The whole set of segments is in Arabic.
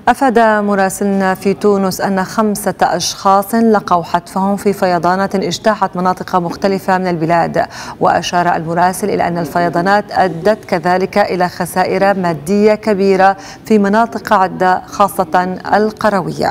أفاد مراسلنا في تونس أن 5 أشخاص لقوا حتفهم في فيضانات اجتاحت مناطق مختلفة من البلاد، وأشار المراسل إلى أن الفيضانات أدت كذلك إلى خسائر مادية كبيرة في مناطق عدة خاصة القروية.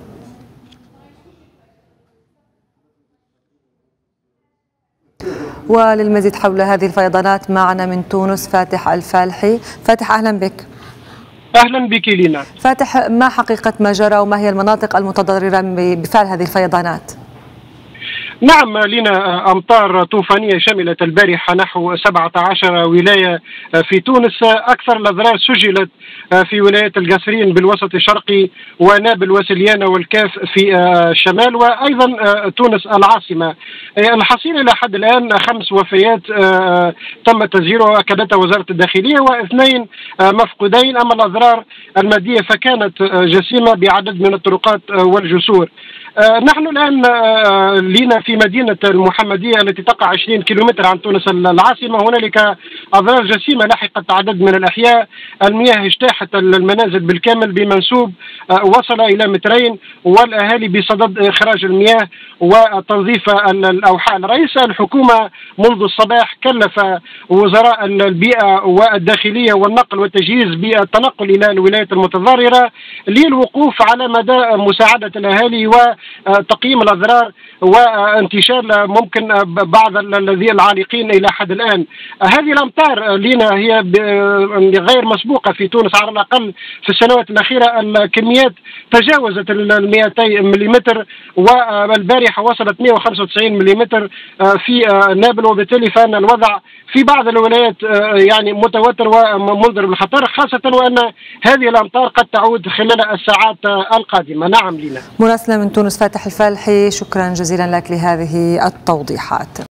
وللمزيد حول هذه الفيضانات معنا من تونس فاتح الفالحي. فاتح، أهلا بك. أهلا بك لينا. فاتح، ما حقيقة ما جرى وما هي المناطق المتضررة بفعل هذه الفيضانات؟ نعم لنا أمطار طوفانية شملت البارحة نحو 17 ولاية في تونس. أكثر الأضرار سجلت في ولاية القصرين بالوسط الشرقي ونابل وسليانة والكاف في الشمال، وأيضا تونس العاصمة. الحصيلة إلى حد الآن 5 وفيات تم تسجيلها أكدتها وزارة الداخلية، و2 مفقودين. أما الأضرار المادية فكانت جسيمة بعدد من الطرقات والجسور. نحن الآن لينا في مدينة المحمدية التي تقع 20 كيلومتر عن تونس العاصمة. هنالك أضرار جسيمة لحقت عدد من الأحياء. المياه اجتاحت المنازل بالكامل بمنسوب وصل إلى 2 متر، والأهالي بصدد إخراج المياه وتنظيف الأوحال. رئيس الحكومة منذ الصباح كلف وزراء البيئة والداخلية والنقل والتجهيز بالتنقل إلى الولايات المتضررة للوقوف على مدى مساعدة الأهالي وتقييم الأضرار وانتشال ممكن بعض الذين العالقين إلى حد الآن. هذه الأمطار لنا هي غير مسبوقة في تونس، على الأقل في السنوات الأخيرة الكميات تجاوزت 200 ملم، والبارحة وصلت 195 ملم في نابل، وبالتالي فإن الوضع في بعض الولايات يعني متوتر ومنذر بالخطر، خاصة وأن هذه الأمطار قد تعود خلال الساعات القادمة. نعم لنا. مراسلنا من تونس فاتح الفالحي، شكرا جزيلا لك لهذه التوضيحات.